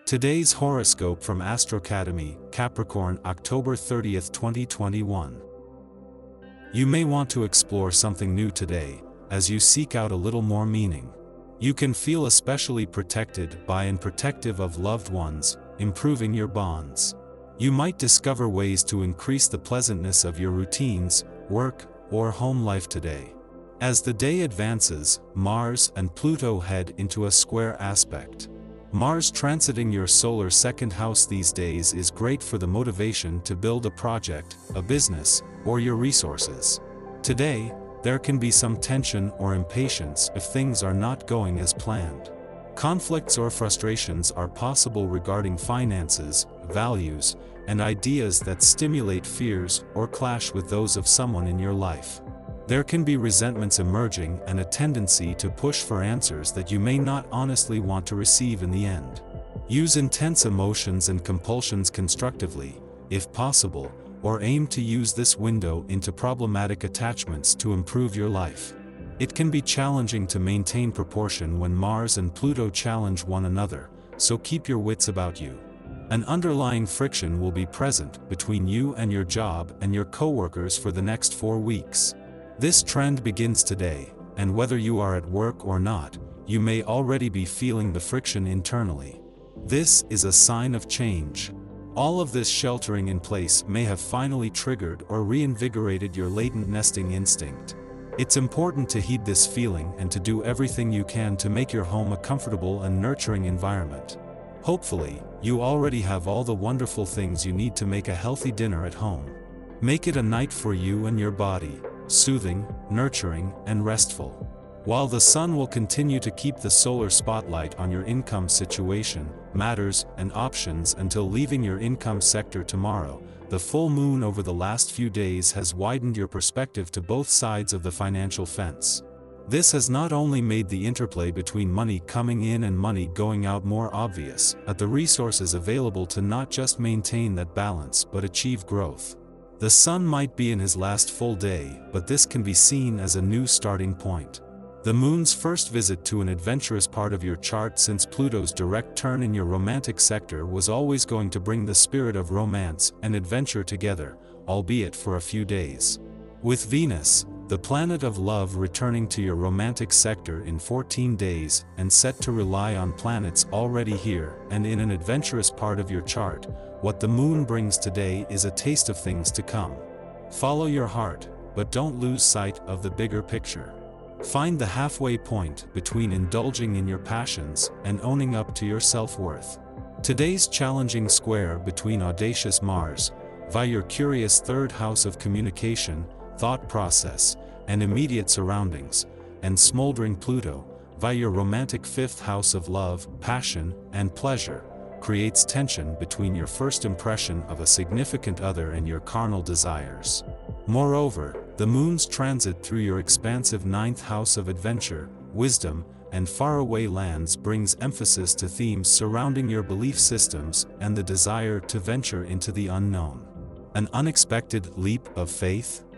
Today's horoscope from Astrocademy, Capricorn, October 30th, 2021. You may want to explore something new today, as you seek out a little more meaning. You can feel especially protected by and protective of loved ones, improving your bonds. You might discover ways to increase the pleasantness of your routines, work, or home life today. As the day advances, Mars and Pluto head into a square aspect. Mars transiting your solar second house these days is great for the motivation to build a project, a business, or your resources. Today, there can be some tension or impatience if things are not going as planned. Conflicts or frustrations are possible regarding finances, values, and ideas that stimulate fears or clash with those of someone in your life. There can be resentments emerging and a tendency to push for answers that you may not honestly want to receive in the end. Use intense emotions and compulsions constructively, if possible, or aim to use this window into problematic attachments to improve your life. It can be challenging to maintain proportion when Mars and Pluto challenge one another, so keep your wits about you. An underlying friction will be present between you and your job and your coworkers for the next 4 weeks. This trend begins today, and whether you are at work or not, you may already be feeling the friction internally. This is a sign of change. All of this sheltering in place may have finally triggered or reinvigorated your latent nesting instinct. It's important to heed this feeling and to do everything you can to make your home a comfortable and nurturing environment. Hopefully, you already have all the wonderful things you need to make a healthy dinner at home. Make it a night for you and your body, soothing, nurturing, and restful. While the sun will continue to keep the solar spotlight on your income situation, matters, and options until leaving your income sector tomorrow, the full moon over the last few days has widened your perspective to both sides of the financial fence. This has not only made the interplay between money coming in and money going out more obvious, but the resources available to not just maintain that balance but achieve growth. The sun might be in his last full day, but this can be seen as a new starting point. The moon's first visit to an adventurous part of your chart since Pluto's direct turn in your romantic sector was always going to bring the spirit of romance and adventure together, albeit for a few days. With Venus, the planet of love, returning to your romantic sector in 14 days and set to rely on planets already here and in an adventurous part of your chart, what the moon brings today is a taste of things to come. Follow your heart, but don't lose sight of the bigger picture. Find the halfway point between indulging in your passions and owning up to your self-worth. Today's challenging square between audacious Mars, via your curious third house of communication, thought process, and immediate surroundings, and smoldering Pluto, via your romantic fifth house of love, passion, and pleasure, creates tension between your first impression of a significant other and your carnal desires. Moreover, the moon's transit through your expansive ninth house of adventure, wisdom, and faraway lands brings emphasis to themes surrounding your belief systems and the desire to venture into the unknown. An unexpected leap of faith?